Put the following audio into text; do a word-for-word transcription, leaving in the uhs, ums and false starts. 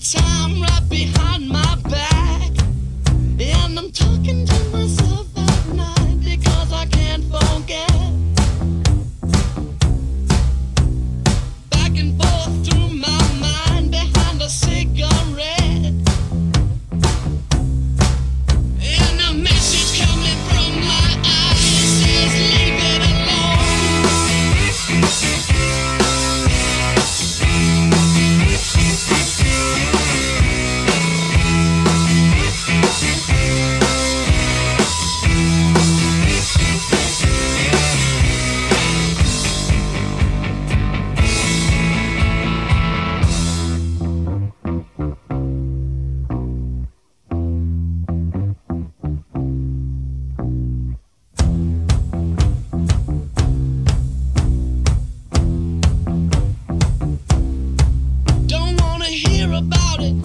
time right behind my back, and I'm talking to myself at night because I can't forget. Back and forth through my mind behind a cigarette, and a message coming from my eyes says leave it alone. Don't wanna hear about it.